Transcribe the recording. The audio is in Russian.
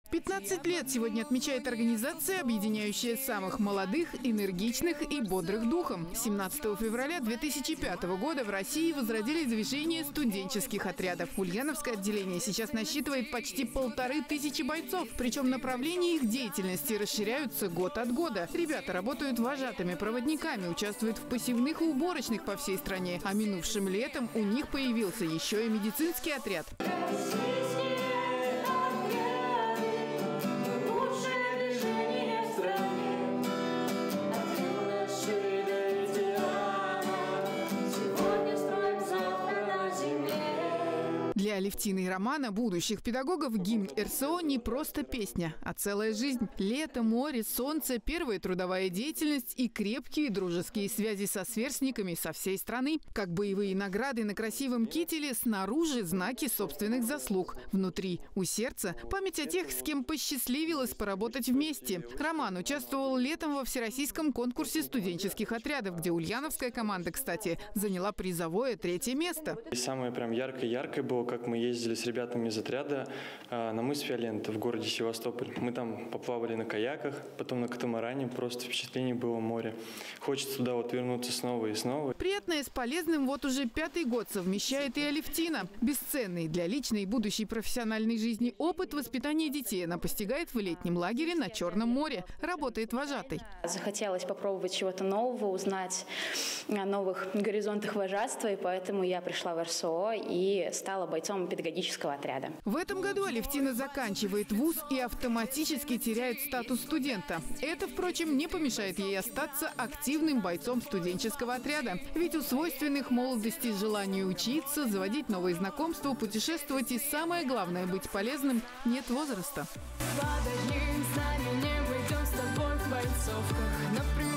15 лет сегодня отмечает организация, объединяющая самых молодых, энергичных и бодрых духом. 17 февраля 2005 года в России возродили движение студенческих отрядов. Ульяновское отделение сейчас насчитывает почти 1500 бойцов. Причем направления их деятельности расширяются год от года. Ребята работают вожатыми проводниками, участвуют в посевных и уборочных по всей стране. А минувшим летом у них появился еще и медицинский отряд. Для Алевтины и Романа, будущих педагогов, гимн РСО не просто песня, а целая жизнь. Лето, море, солнце, первая трудовая деятельность и крепкие дружеские связи со сверстниками со всей страны. Как боевые награды на красивом кителе, снаружи знаки собственных заслуг. Внутри, у сердца, память о тех, с кем посчастливилось поработать вместе. Роман участвовал летом во всероссийском конкурсе студенческих отрядов, где ульяновская команда, кстати, заняла призовое 3-е место. Самое прям яркое было, как мы ездили с ребятами из отряда на мыс Фиолента в городе Севастополь. Мы там поплавали на каяках, потом на катамаране. Просто впечатление было море. Хочется туда вот вернуться снова и снова. Приятное с полезным вот уже 5-й год совмещает и Алевтина. Бесценный для личной и будущей профессиональной жизни опыт воспитания детей она постигает в летнем лагере на Черном море. Работает вожатой. Захотелось попробовать чего-то нового, узнать о новых горизонтах вожатства, и поэтому я пришла в РСО и стала бойцом педагогического отряда. В этом году Алевтина заканчивает вуз и автоматически теряет статус студента. Это, впрочем, не помешает ей остаться активным бойцом студенческого отряда. Ведь у свойственных молодости желанию учиться, заводить новые знакомства, путешествовать и, самое главное, быть полезным нет возраста. Падаем, с нами не выйдем с тобой в бойцовках, например.